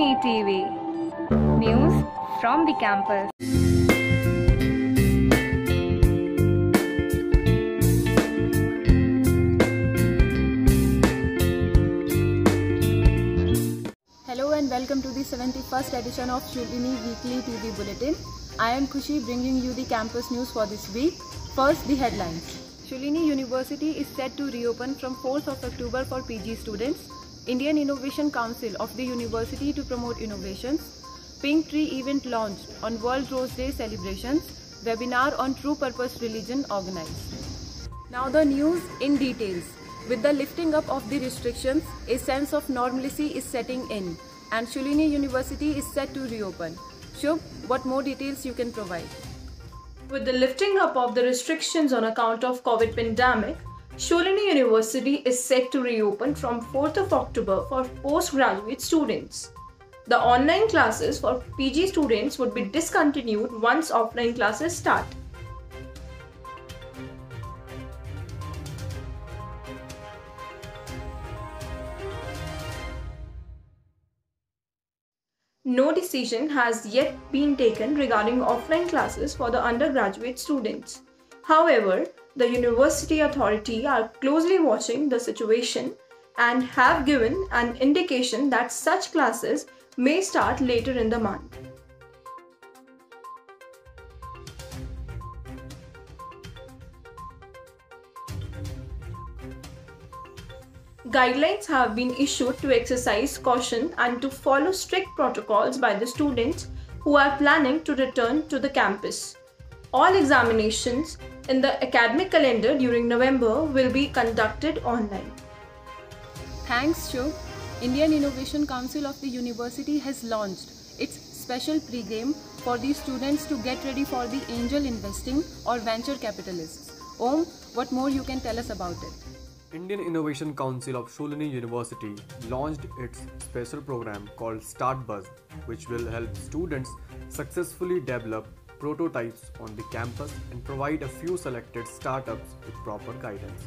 Shalini TV. News from the campus. Hello and welcome to the 71st edition of Shalini Weekly TV Bulletin. I am Khushi bringing you the campus news for this week. First, the headlines. Shalini University is set to reopen from 4th of October for PG students. Indian Innovation Council of the University to promote innovations. Pink Tree event launched on World Rose Day celebrations. Webinar on True Purpose Religion organized. Now the news in details. With the lifting up of the restrictions, a sense of normalcy is setting in and Shalini University is set to reopen. Shubh, what more details you can provide? With the lifting up of the restrictions on account of COVID pandemic, Shalini University is set to reopen from 4th of October for postgraduate students. The online classes for PG students would be discontinued once offline classes start. No decision has yet been taken regarding offline classes for the undergraduate students. However, the university authority are closely watching the situation and have given an indication that such classes may start later in the month. Guidelines have been issued to exercise caution and to follow strict protocols by the students who are planning to return to the campus. All examinations in the academic calendar during November will be conducted online. Thanks, Shubh. Indian Innovation Council of the University has launched its special pre-game for the students to get ready for the angel investing or venture capitalists. Om, what more you can tell us about it? Indian Innovation Council of Shalini University launched its special program called Start Buzz, which will help students successfully develop prototypes on the campus and provide a few selected startups with proper guidance.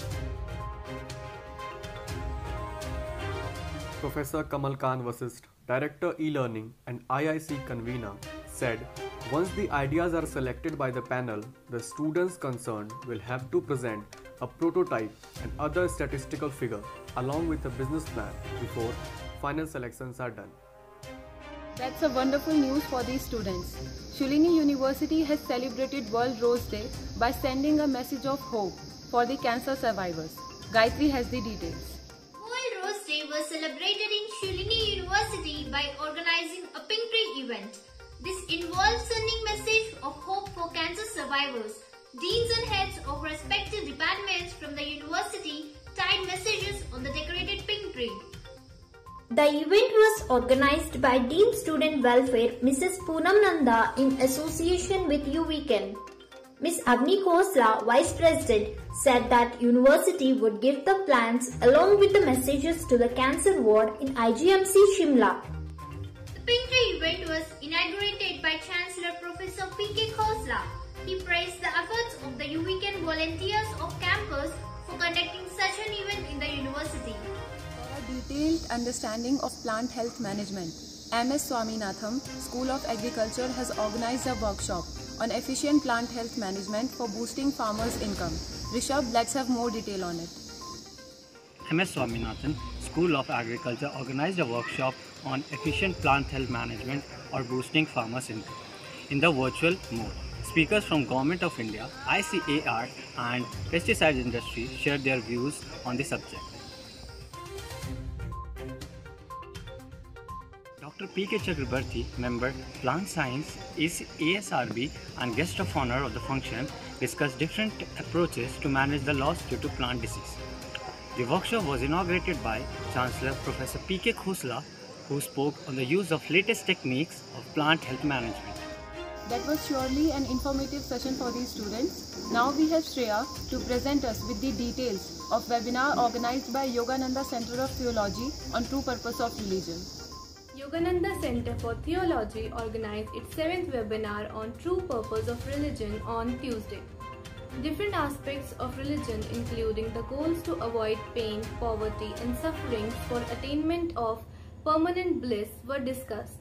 Professor Kamal Khan Vasist, Director E-Learning and IIC convener, said once the ideas are selected by the panel, the students concerned will have to present a prototype and other statistical figure along with a business plan before final selections are done. That's a wonderful news for these students. Shalini University has celebrated World Rose Day by sending a message of hope for the cancer survivors. Gayatri has the details. World Rose Day was celebrated in Shalini University by organizing a Pink Tree event. This involves sending message of hope for cancer survivors. Deans and heads of respective departments from the university tied messages on the decorated pink tree. The event was organized by Dean Student Welfare Mrs. Poonam Nanda in association with UWeekend. Ms. Avni Khosla, Vice President, said that university would give the plans along with the messages to the cancer ward in IGMC Shimla. The Pink Tree event was inaugurated by Chancellor Professor P.K. Khosla. He praised the efforts of the UWeekend volunteers of campus for conducting such an event in the university. For a detailed understanding of plant health management, MS Swaminatham, School of Agriculture has organized a workshop on efficient plant health management for boosting farmers' income. Rishabh, let's have more detail on it. MS Swaminathan, School of Agriculture organized a workshop on efficient plant health management or boosting farmers' income in the virtual mode. Speakers from Government of India, ICAR and pesticide industry shared their views on the subject. Dr. P.K. Chakrabarti, member Plant Science, ASRB and guest of honor of the function, discussed different approaches to manage the loss due to plant disease. The workshop was inaugurated by Chancellor Professor P.K. Khosla, who spoke on the use of latest techniques of plant health management. That was surely an informative session for these students. Now we have Shreya to present us with the details of webinar organized by Yogananda Center of Theology on True Purpose of Religion. Yogananda Center for Theology organized its 7th webinar on True Purpose of Religion on Tuesday. Different aspects of religion, including the goals to avoid pain, poverty and suffering for attainment of permanent bliss were discussed.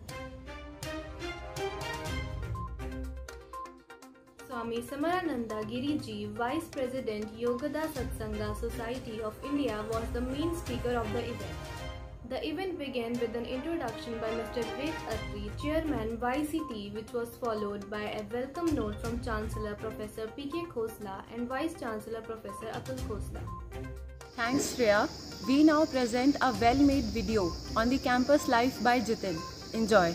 Swami Samarananda Giriji, Vice President Yogada Satsanga Society of India, was the main speaker of the event. The event began with an introduction by Mr. Ved Atri, Chairman YCT, which was followed by a welcome note from Chancellor Professor P.K. Khosla and Vice Chancellor Professor Atul Khosla. Thanks, Shreya. We now present a well-made video on the campus life by Jitin. Enjoy.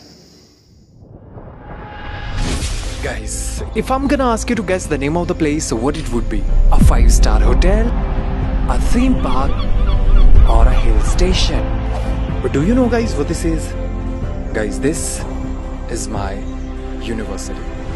Guys, if I'm gonna ask you to guess the name of the place, what it would be? A 5-star hotel, a theme park, or a hill station? But do you know, guys, what this is? Guys, this is my university.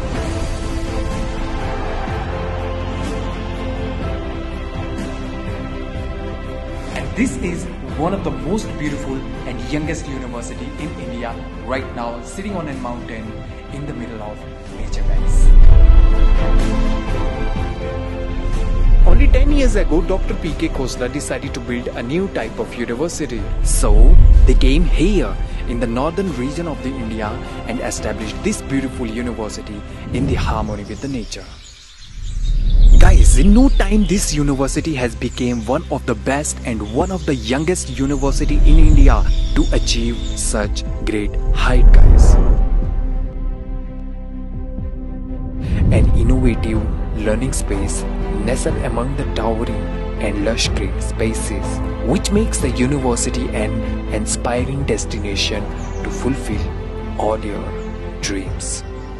And this is one of the most beautiful and youngest university in India right now, sitting on a mountain in the middle of nature, guys. Only 10 years ago, Dr. P.K. Khosla decided to build a new type of university. So, they came here in the northern region of the India and established this beautiful university in the harmony with the nature. Guys, in no time this university has become one of the best and one of the youngest university in India to achieve such great height, guys. An innovative learning space nestled among the towering and lush green spaces, which makes the university an inspiring destination to fulfill all your dreams.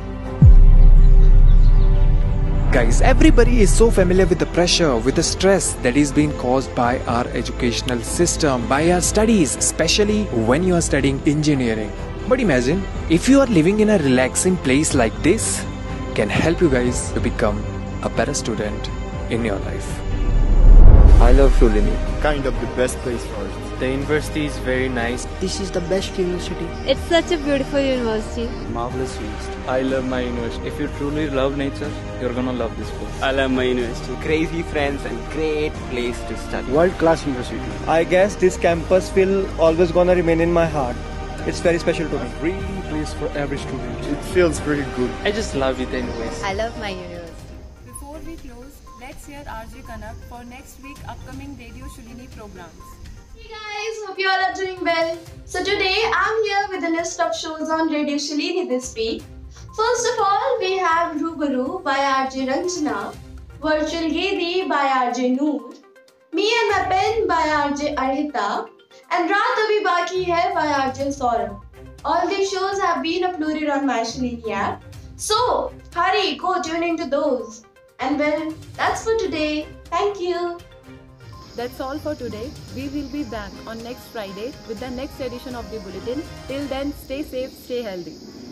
Guys, everybody is so familiar with the pressure, with the stress that is being caused by our educational system, by our studies, especially when you are studying engineering. But imagine, if you are living in a relaxing place like this, can help you guys to become a better student in your life. I love Shulini. Kind of the best place for it. The university is very nice. This is the best university. It's such a beautiful university. Marvelous university. I love my university. If you truly love nature, you're gonna love this place. I love my university. Crazy friends and great place to study. World-class university. I guess this campus will always gonna remain in my heart. It's very special to me. A dream place for every student. It feels very good. I just love it anyways. I love my university. Before we close, let's hear RJ Kanak for next week upcoming Radio Shulini programs. Hey guys, hope you all are doing well. So today I'm here with a list of shows on Radio Shulini this week. First of all, we have Rubaru by RJ Ranjana, Virtual Gedi by RJ Noor, Me and My Pen by RJ Arhita, and Raat Abhi Baki Hai by RJ Saurabh. All these shows have been uploaded on My Shulini app. So, hurry, go tune into those. And well, that's for today. Thank you. That's all for today. We will be back on next Friday with the next edition of the Bulletin. Till then, stay safe, stay healthy.